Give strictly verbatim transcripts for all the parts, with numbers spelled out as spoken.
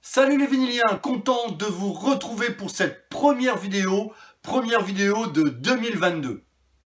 Salut les vinyliens, content de vous retrouver pour cette première vidéo, première vidéo de deux mille vingt-deux.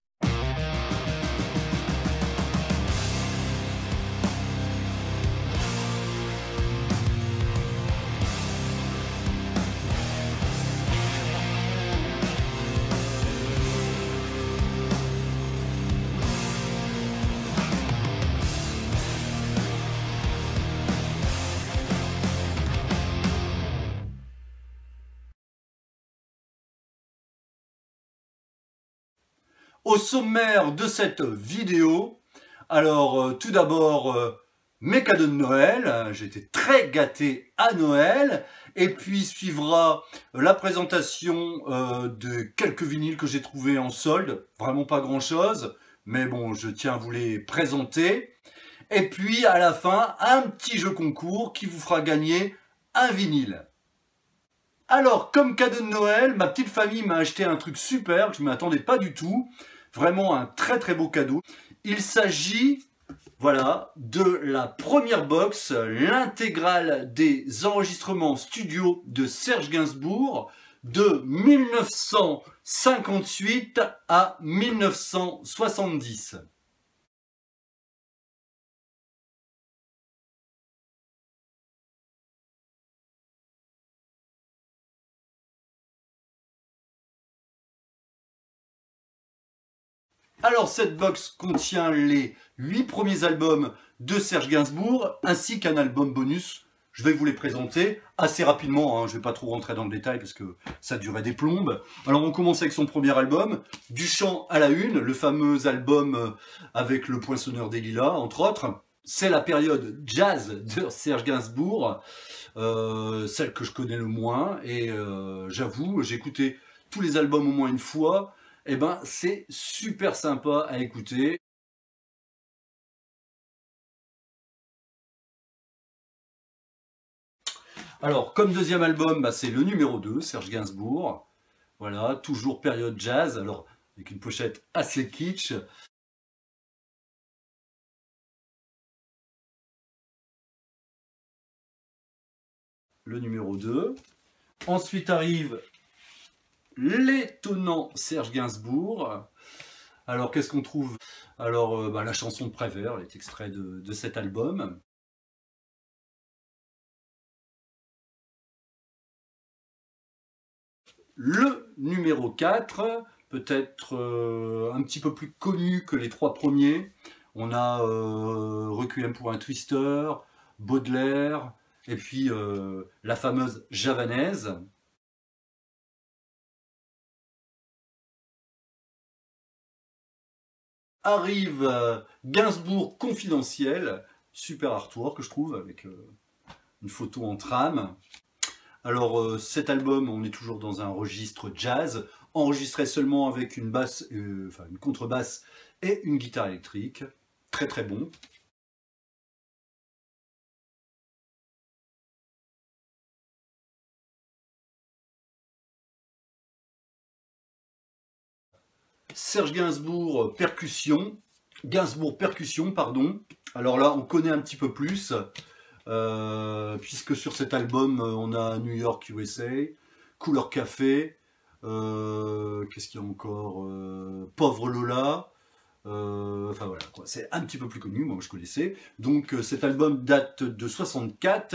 Au sommaire de cette vidéo, alors euh, tout d'abord euh, mes cadeaux de Noël, j'ai été très gâté à Noël, et puis suivra la présentation euh, de quelques vinyles que j'ai trouvés en solde, vraiment pas grand chose, mais bon je tiens à vous les présenter, et puis à la fin un petit jeu concours qui vous fera gagner un vinyle. Alors, comme cadeau de Noël, ma petite famille m'a acheté un truc super que je ne m'attendais pas du tout. Vraiment un très très beau cadeau. Il s'agit, voilà, de la première box, l'intégrale des enregistrements studio de Serge Gainsbourg de mille neuf cent cinquante-huit à mille neuf cent soixante-dix. Alors cette box contient les huit premiers albums de Serge Gainsbourg ainsi qu'un album bonus. Je vais vous les présenter assez rapidement, hein. Je ne vais pas trop rentrer dans le détail parce que ça durait des plombes. Alors on commence avec son premier album, Du chant à la une, le fameux album avec le Poinçonneur des Lilas entre autres. C'est la période jazz de Serge Gainsbourg, euh, celle que je connais le moins, et euh, j'avoue, j'ai écouté tous les albums au moins une fois. Eh ben, c'est super sympa à écouter. Alors, comme deuxième album, bah, c'est le numéro deux, Serge Gainsbourg. Voilà, toujours période jazz, alors avec une pochette assez kitsch. Le numéro deux. Ensuite arrive l'étonnant Serge Gainsbourg. Alors, qu'est-ce qu'on trouve? Alors, euh, bah, la chanson de Prévert, est extrait de, de cet album. Le numéro quatre, peut-être euh, un petit peu plus connu que les trois premiers. On a euh, Requiem pour un Twister, Baudelaire, et puis euh, la fameuse Javanaise. Arrive euh, Gainsbourg confidentiel, super artwork que je trouve, avec euh, une photo en trame. Alors euh, cet album, on est toujours dans un registre jazz, enregistré seulement avec une basse, euh, enfin une contrebasse et une guitare électrique. Très très bon. Serge Gainsbourg percussion, Gainsbourg percussion, pardon. Alors là, on connaît un petit peu plus, euh, puisque sur cet album, on a New York U S A, Couleur Café, euh, qu'est-ce qu'il y a encore, euh, Pauvre Lola. Euh, enfin voilà, c'est un petit peu plus connu, moi je connaissais. Donc euh, cet album date de soixante-quatre.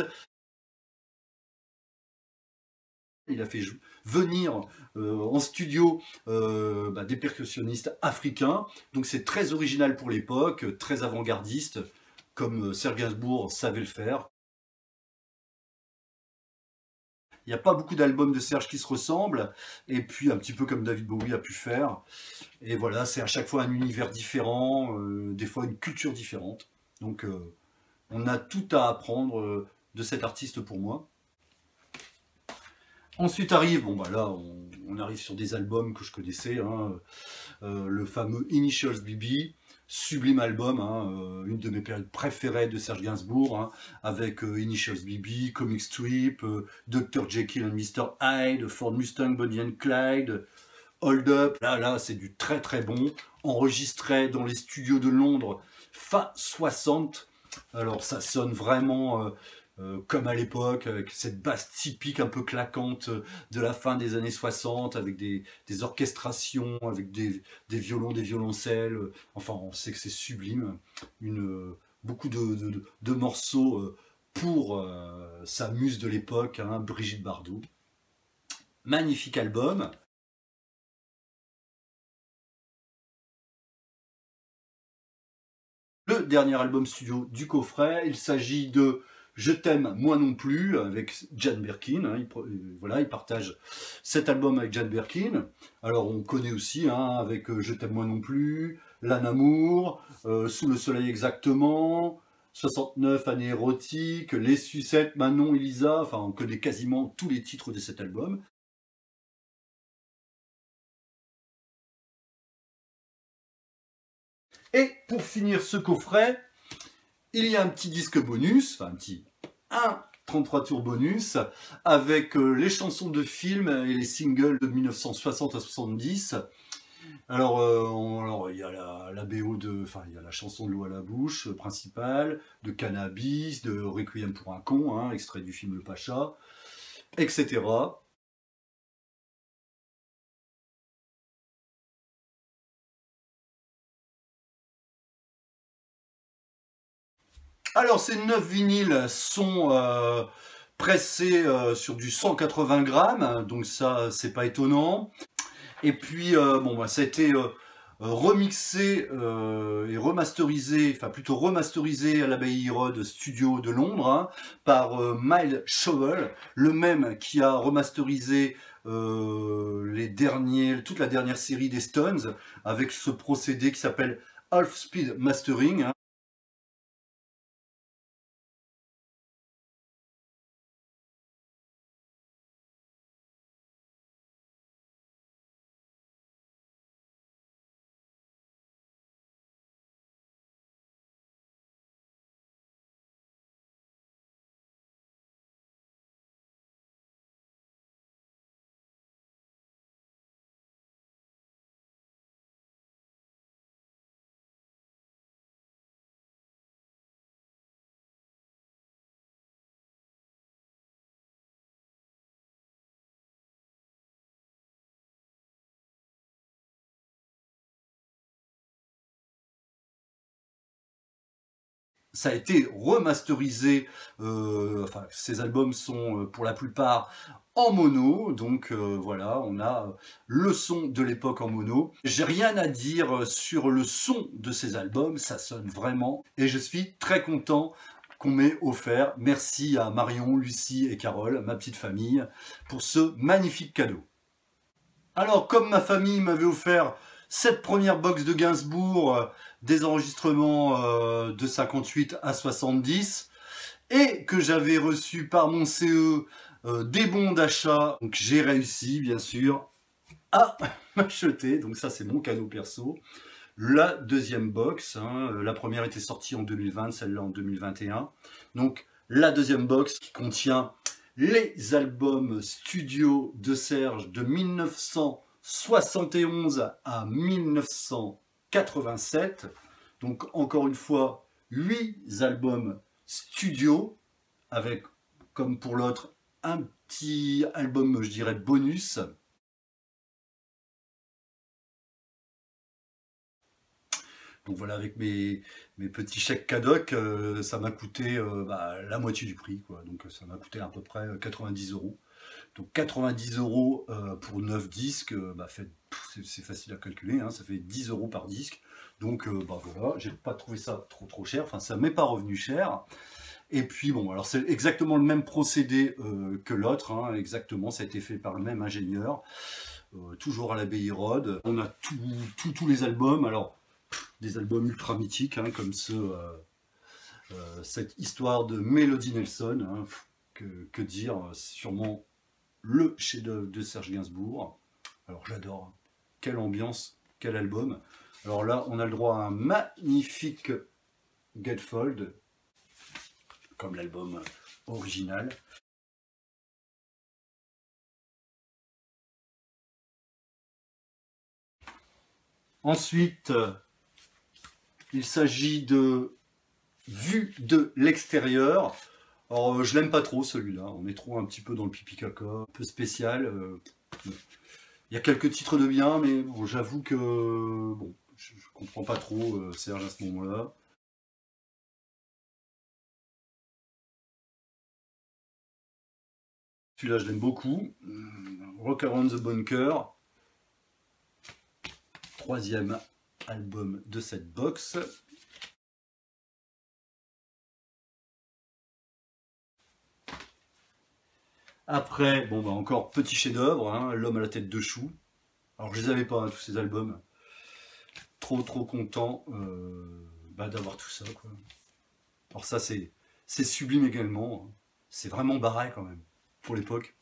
Il a fait venir euh, en studio euh, bah, des percussionnistes africains. Donc c'est très original pour l'époque, très avant-gardiste, comme Serge Gainsbourg savait le faire. Il n'y a pas beaucoup d'albums de Serge qui se ressemblent, et puis un petit peu comme David Bowie a pu faire. Et voilà, c'est à chaque fois un univers différent, euh, des fois une culture différente. Donc euh, on a tout à apprendre euh, de cet artiste pour moi. Ensuite arrive, bon bah là on, on arrive sur des albums que je connaissais, hein, euh, le fameux Initials B B, sublime album, hein, euh, une de mes périodes préférées de Serge Gainsbourg, hein, avec euh, Initials B B, Comic Strip, euh, docteur Jekyll and mister Hyde, Ford Mustang, Bonnie and Clyde, Hold Up, là là c'est du très très bon, enregistré dans les studios de Londres fin soixante, alors ça sonne vraiment... Euh, euh, comme à l'époque, avec cette basse typique un peu claquante de la fin des années soixante, avec des, des orchestrations, avec des, des violons, des violoncelles. Enfin, on sait que c'est sublime. Une, beaucoup de, de, de morceaux euh, pour euh, sa muse de l'époque, hein, Brigitte Bardot. Magnifique album. Le dernier album studio du coffret, il s'agit de Je t'aime moi non plus avec Jane Birkin. Hein, il, voilà, il partage cet album avec Jane Birkin. Alors on connaît aussi hein, avec Je t'aime moi non plus, L'âne amour, euh, Sous le soleil exactement, soixante-neuf années érotiques, Les sucettes, Manon, Elisa. Enfin on connaît quasiment tous les titres de cet album. Et pour finir ce coffret, il y a un petit disque bonus, enfin un petit, un trente-trois tours bonus, avec euh, les chansons de films et les singles de mille neuf cent soixante à soixante-dix. Alors, euh, on, alors il y a la, la B O de, enfin il y a la chanson de L'eau à la bouche euh, principale, de Cannabis, de Requiem pour un con, hein, extrait du film Le Pacha, et cetera. Alors ces neuf vinyles sont euh, pressés euh, sur du cent quatre-vingts grammes, donc ça c'est pas étonnant. Et puis euh, bon bah ça a été euh, remixé euh, et remasterisé, enfin plutôt remasterisé à l'Abbey Road Studio de Londres hein, par euh, Miles Shovel, le même qui a remasterisé euh, les derniers, toute la dernière série des Stones avec ce procédé qui s'appelle Half Speed Mastering. Hein. Ça a été remasterisé, euh, enfin ces albums sont euh, pour la plupart en mono, donc euh, voilà, on a le son de l'époque en mono. J'ai rien à dire sur le son de ces albums, ça sonne vraiment, et je suis très content qu'on m'ait offert. Merci à Marion, Lucie et Carole, ma petite famille, pour ce magnifique cadeau. Alors, comme ma famille m'avait offert cette première box de Gainsbourg, euh, des enregistrements euh, de cinquante-huit à soixante-dix, et que j'avais reçu par mon C E euh, des bons d'achat, donc j'ai réussi, bien sûr, à m'acheter, donc ça c'est mon cadeau perso, la deuxième box. Hein, la première était sortie en deux mille vingt, celle-là en deux mille vingt et un. Donc, la deuxième box qui contient les albums studio de Serge de mille neuf cent soixante et onze à mille neuf cent quatre-vingt-sept. Donc encore une fois, huit albums studio avec, comme pour l'autre, un petit album, je dirais, bonus. Donc voilà, avec mes, mes petits chèques cadoc, euh, ça m'a coûté euh, bah, la moitié du prix, quoi. Donc ça m'a coûté à peu près quatre-vingt-dix euros. Donc quatre-vingt-dix euros euh, pour neuf disques, euh, bah, c'est facile à calculer, hein, ça fait dix euros par disque. Donc euh, bah, voilà, j'ai pas trouvé ça trop trop cher, enfin ça m'est pas revenu cher. Et puis bon, alors c'est exactement le même procédé euh, que l'autre, hein, exactement, ça a été fait par le même ingénieur, euh, toujours à l'Abbey Road. On a tous les albums, alors des albums ultra mythiques, hein, comme ce, euh, euh, cette histoire de Melody Nelson, hein, que, que dire, sûrement le chef-d'œuvre de Serge Gainsbourg. Alors j'adore, quelle ambiance, quel album. Alors là, on a le droit à un magnifique gatefold, comme l'album original. Ensuite, il s'agit de Vue de l'extérieur. Alors, euh, je l'aime pas trop celui-là. On est trop un petit peu dans le pipi caca, un peu spécial. euh, Il y a quelques titres de bien, mais bon, j'avoue que bon, je, je comprends pas trop euh, Serge à ce moment-là. Celui-là, je l'aime beaucoup. Hum, Rock Around the Bunker, troisième album de cette box. Après, bon bah encore petit chef-d'œuvre, hein, L'homme à la tête de chou. Alors je les avais pas, hein, tous ces albums. Trop trop content euh, bah, d'avoir tout ça, quoi. Alors ça c'est c'est sublime également. Hein. C'est vraiment barré quand même pour l'époque.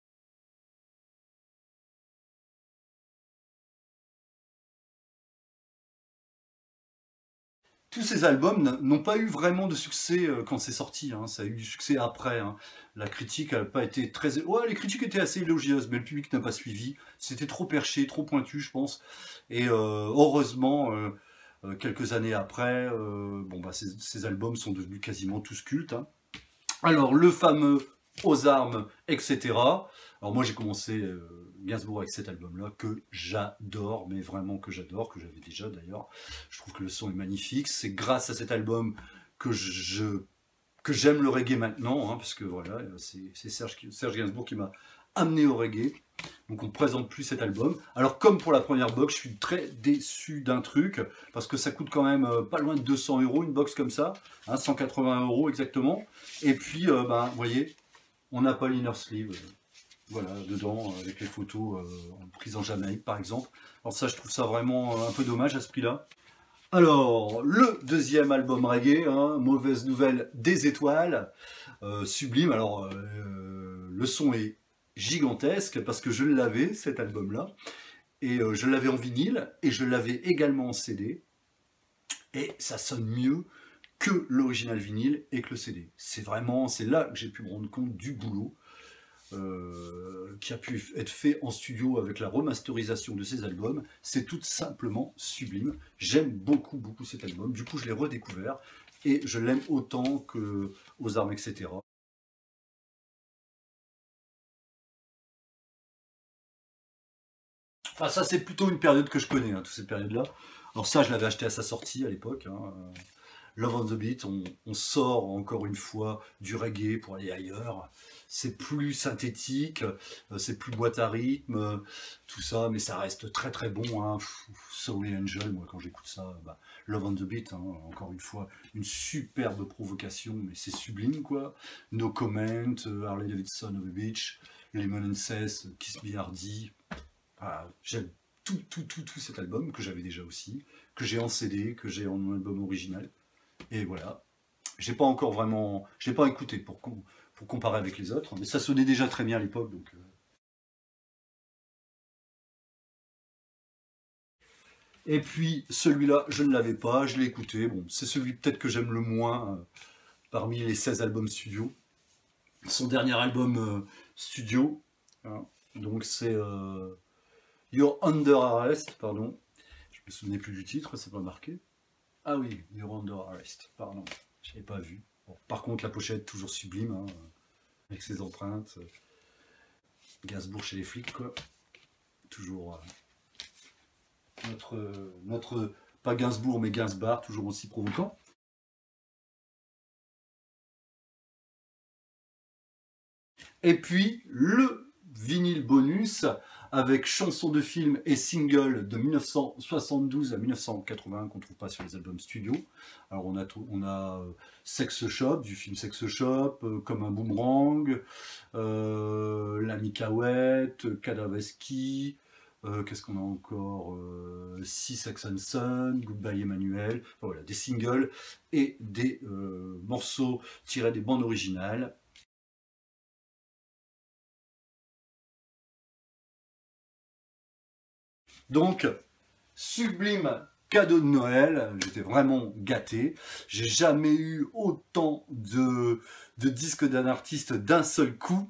Tous ces albums n'ont pas eu vraiment de succès euh, quand c'est sorti, hein. Ça a eu du succès après. Hein. La critique n'a pas été très... Ouais, les critiques étaient assez élogieuses, mais le public n'a pas suivi. C'était trop perché, trop pointu, je pense. Et euh, heureusement, euh, euh, quelques années après, euh, bon, bah, ces, ces albums sont devenus quasiment tous cultes. Hein. Alors, le fameux Aux armes, et cetera. Alors moi, j'ai commencé euh, Gainsbourg avec cet album-là, que j'adore, mais vraiment que j'adore, que j'avais déjà d'ailleurs. Je trouve que le son est magnifique. C'est grâce à cet album que je que j'aime le reggae maintenant, hein, parce que voilà, c'est Serge, Serge Gainsbourg qui m'a amené au reggae. Donc on ne présente plus cet album. Alors comme pour la première box, je suis très déçu d'un truc, parce que ça coûte quand même euh, pas loin de deux cents euros, une box comme ça, hein, cent quatre-vingts euros exactement. Et puis, euh, ben, vous voyez, on n'a pas l'inner sleeve, euh, voilà, dedans, euh, avec les photos euh, prises en Jamaïque par exemple. Alors ça, je trouve ça vraiment euh, un peu dommage à ce prix-là. Alors, le deuxième album reggae, hein, Mauvaise Nouvelle des Étoiles, euh, sublime. Alors, euh, le son est gigantesque parce que je l'avais, cet album-là, et euh, je l'avais en vinyle, et je l'avais également en C D, et ça sonne mieux que l'original vinyle et que le C D. C'est vraiment, c'est là que j'ai pu me rendre compte du boulot euh, qui a pu être fait en studio avec la remasterisation de ces albums. C'est tout simplement sublime. J'aime beaucoup, beaucoup cet album. Du coup, je l'ai redécouvert et je l'aime autant que Aux armes, et cetera. Enfin, ça, c'est plutôt une période que je connais, hein, toute cette période-là. Alors ça, je l'avais acheté à sa sortie à l'époque. Hein. Love on the Beat, on, on sort encore une fois du reggae pour aller ailleurs. C'est plus synthétique, euh, c'est plus boîte à rythme, euh, tout ça, mais ça reste très très bon. Hein. Soul et Angel, moi quand j'écoute ça, bah, Love on the Beat, hein, encore une fois, une superbe provocation, mais c'est sublime quoi. No Comment, euh, Harley Davidson of the Beach, Lemon and Cess, Kiss Me Hardy. Ah, j'aime tout, tout, tout, tout cet album que j'avais déjà aussi, que j'ai en C D, que j'ai en album original. Et voilà. J'ai pas encore vraiment. Je l'ai pas écouté pour, com- pour comparer avec les autres, mais ça sonnait déjà très bien à l'époque. Donc, euh. Et puis celui-là, je ne l'avais pas, je l'ai écouté. Bon, c'est celui peut-être que j'aime le moins euh, parmi les seize albums studio. Son dernier album euh, studio. Hein. Donc c'est euh, You're Under Arrest, pardon. Je me souvenais plus du titre, c'est pas marqué. Ah oui, You're Under Arrest, pardon. Je l'avais pas vu. Bon, par contre, la pochette toujours sublime. Hein. Avec ses empreintes. Gainsbourg chez les flics, quoi. Toujours euh, notre, notre, pas Gainsbourg, mais Gainsbar, toujours aussi provoquant. Et puis, le vinyle bonus, avec chansons de film et singles de mille neuf cent soixante-douze à mille neuf cent quatre-vingt qu'on ne trouve pas sur les albums studio. Alors on a, on a euh, Sex Shop, du film Sex Shop, euh, Comme un boomerang, euh, La Micaouette, Kadaveski, euh, qu'est-ce qu'on a encore euh, Six Sex and Son, Goodbye Emmanuel, enfin, voilà, des singles et des euh, morceaux tirés des bandes originales. Donc, sublime cadeau de Noël, j'étais vraiment gâté. J'ai jamais eu autant de, de disques d'un artiste d'un seul coup.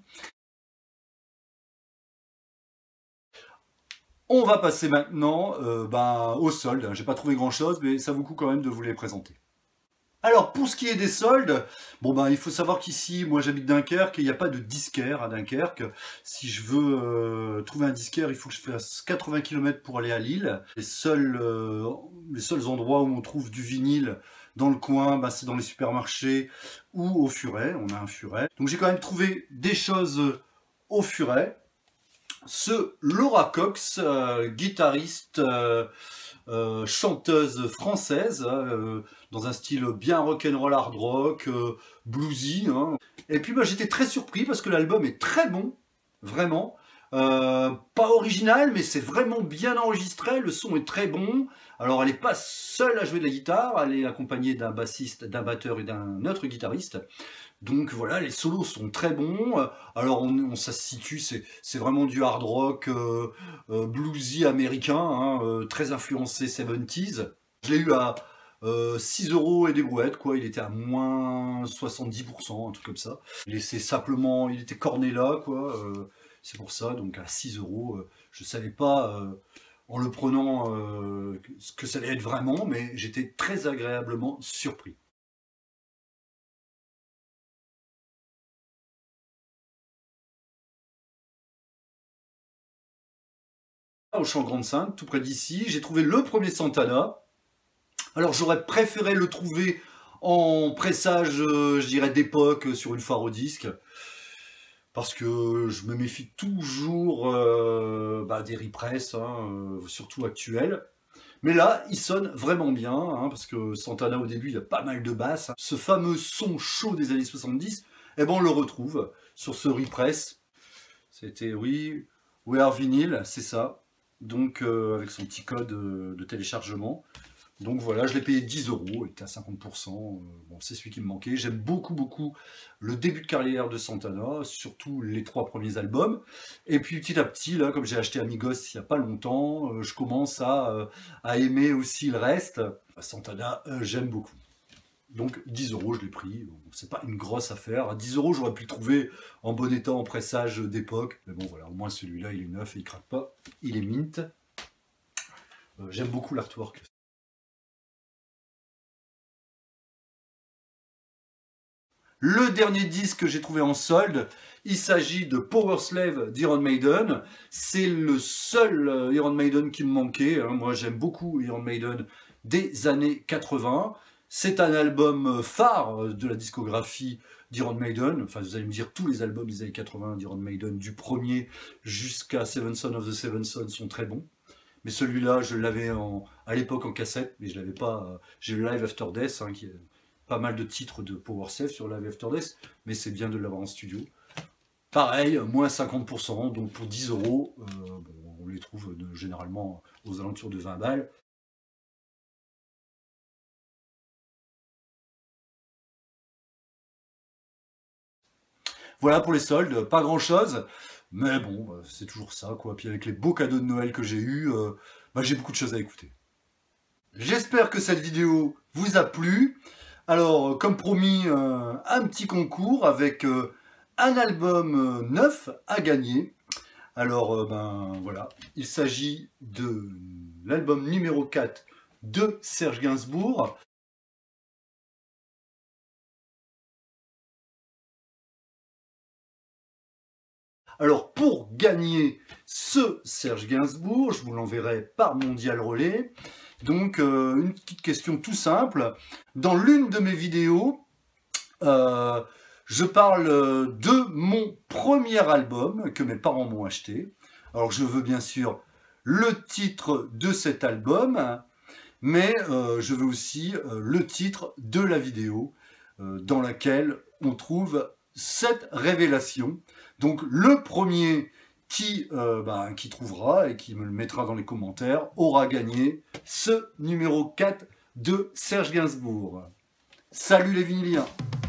On va passer maintenant euh, ben, au solde. J'ai pas trouvé grand chose, mais ça vaut le coup quand même de vous les présenter. Alors, pour ce qui est des soldes, bon ben, il faut savoir qu'ici, moi j'habite Dunkerque, et il n'y a pas de disquaire à Dunkerque. Si je veux euh, trouver un disquaire, il faut que je fasse quatre-vingts kilomètres pour aller à Lille. Les seuls, euh, les seuls endroits où on trouve du vinyle dans le coin, ben, c'est dans les supermarchés ou au Furet. On a un Furet. Donc j'ai quand même trouvé des choses au Furet. Ce Laura Cox, euh, guitariste, euh, euh, chanteuse française, euh, dans un style bien rock'n'roll hard rock, euh, bluesy. Hein. Et puis bah, j'étais très surpris parce que l'album est très bon, vraiment. Euh, pas original, mais c'est vraiment bien enregistré, le son est très bon. Alors elle n'est pas seule à jouer de la guitare, elle est accompagnée d'un bassiste, d'un batteur et d'un autre guitariste. Donc voilà, les solos sont très bons. Alors on, on ça se situe, c'est vraiment du hard rock euh, euh, bluesy américain, hein, euh, très influencé soixante-dix. Je l'ai eu à euh, six euros et des brouettes, quoi. Il était à moins soixante-dix pour cent, un truc comme ça. Il était simplement, il était corné là, quoi. Euh, c'est pour ça, donc à six euros, euh, je savais pas euh, en le prenant euh, ce que ça allait être vraiment, mais j'étais très agréablement surpris. Au Champ Grande Sainte, tout près d'ici, j'ai trouvé le premier Santana. Alors j'aurais préféré le trouver en pressage, euh, je dirais, d'époque, sur une foire au disque, parce que je me méfie toujours euh, bah, des repress, hein, euh, surtout actuels. Mais là, il sonne vraiment bien, hein, parce que Santana, au début, il a pas mal de basses. Ce fameux son chaud des années soixante-dix, eh ben, on le retrouve sur ce repress. C'était, oui, We Are Vinyl, c'est ça. Donc, euh, avec son petit code euh, de téléchargement. Donc voilà, je l'ai payé dix euros, il était à cinquante pour cent. Euh, bon, c'est celui qui me manquait. J'aime beaucoup, beaucoup le début de carrière de Santana, surtout les trois premiers albums. Et puis petit à petit, là, comme j'ai acheté Amigos il n'y a pas longtemps, euh, je commence à, euh, à aimer aussi le reste. Santana, euh, j'aime beaucoup. Donc dix euros, je l'ai pris. Bon, c'est pas une grosse affaire. À dix euros, j'aurais pu le trouver en bon état, en pressage d'époque. Mais bon, voilà, au moins celui-là, il est neuf et il craque pas. Il est mint. Euh, J'aime beaucoup l'artwork. Le dernier disque que j'ai trouvé en solde, il s'agit de Power Slave d'Iron Maiden. C'est le seul euh, Iron Maiden qui me manquait. Hein. Moi, j'aime beaucoup Iron Maiden des années quatre-vingts. C'est un album phare de la discographie d'Iron Maiden. Enfin, vous allez me dire, tous les albums des années quatre-vingts d'Iron Maiden, du premier jusqu'à Seven Son of the Seven Son, sont très bons. Mais celui-là, je l'avais à l'époque en cassette, mais je l'avais pas. Euh, J'ai le Live After Death, hein, qui est pas mal de titres de Power Slave sur Live After Death, mais c'est bien de l'avoir en studio. Pareil, moins cinquante pour cent, donc pour dix euros, euh, bon, on les trouve de, généralement aux alentours de vingt balles. Voilà pour les soldes, pas grand chose, mais bon, bah, c'est toujours ça, quoi. Puis avec les beaux cadeaux de Noël que j'ai eus, euh, bah, j'ai beaucoup de choses à écouter. J'espère que cette vidéo vous a plu. Alors, comme promis, euh, un petit concours avec euh, un album euh, neuf à gagner. Alors, euh, ben voilà, il s'agit de l'album numéro quatre de Serge Gainsbourg. Alors, pour gagner ce Serge Gainsbourg, je vous l'enverrai par Mondial Relais. Donc, euh, une petite question tout simple. Dans l'une de mes vidéos, euh, je parle de mon premier album que mes parents m'ont acheté. Alors, je veux bien sûr le titre de cet album, mais euh, je veux aussi euh, le titre de la vidéo euh, dans laquelle on trouve cette révélation. Donc le premier qui, euh, bah, qui trouvera et qui me le mettra dans les commentaires aura gagné ce numéro quatre de Serge Gainsbourg. Salut les vinyliens!